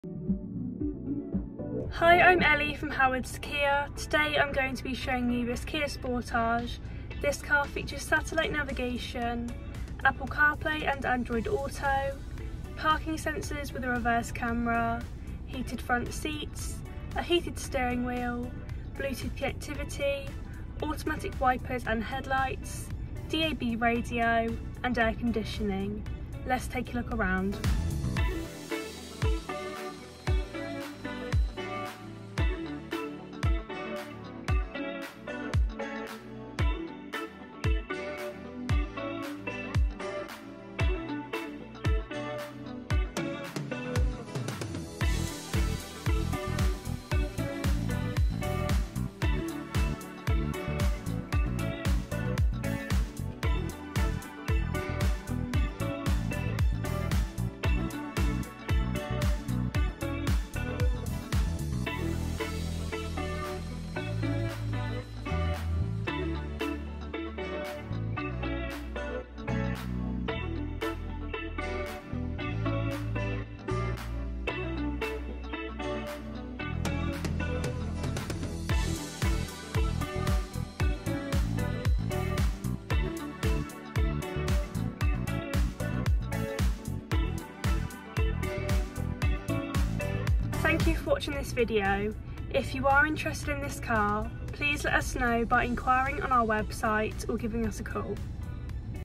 Hi, I'm Ellie from Howard's Kia. Today I'm going to be showing you this Kia Sportage. This car features satellite navigation, Apple CarPlay and Android Auto, parking sensors with a reverse camera, heated front seats, a heated steering wheel, Bluetooth connectivity, automatic wipers and headlights, DAB radio and air conditioning. Let's take a look around. Thank you for watching this video. If you are interested in this car, please let us know by inquiring on our website or giving us a call.